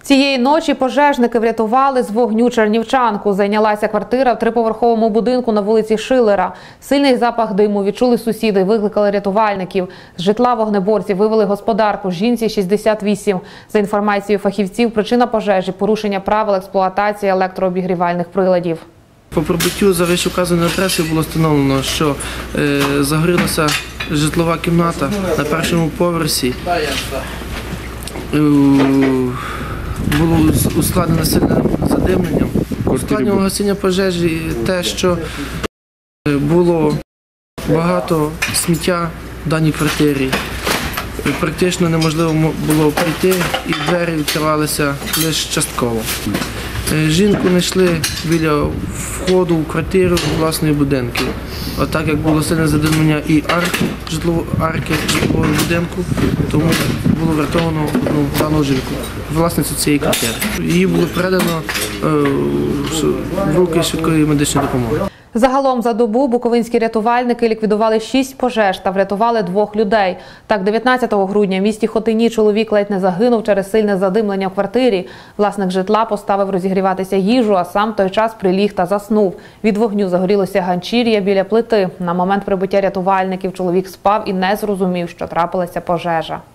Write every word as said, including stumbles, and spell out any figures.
Цієї ночі пожежники врятували з вогню чернівчанку. Зайнялася квартира в триповерховому будинку на вулиці Шилера. Сильний запах диму відчули сусіди, викликали рятувальників. З житла вогнеборці вивели господарку, жінці шістдесят вісім. За інформацією фахівців, причина пожежі – порушення правил експлуатації електрообігрівальних приладів. По прибуттю за вищевказаної адреси було встановлено, що е, загорілася житлова кімната на першому поверсі. Е, було ускладнено сильним задимленням. Ускладнило гасіння пожежі те, що було багато сміття в даній квартирі. Практично неможливо було прийти, і двері відкривалися лише частково. Жінку знайшли біля входу в квартиру власної будинку. Отак як було сильне задимлення і арки житлової арки житлового будинку, тому було врятовано одну дану жінку, власницю цієї квартири. Її було передано в руки швидкої медичної допомоги. Загалом за добу буковинські рятувальники ліквідували шість пожеж та врятували двох людей. Так, дев'ятнадцятого грудня в місті Хотині чоловік ледь не загинув через сильне задимлення в квартирі. Власник житла поставив розігріватися їжу, а сам в той час приліг та заснув. Від вогню загорілося ганчір'я біля плити. На момент прибуття рятувальників чоловік спав і не зрозумів, що трапилася пожежа.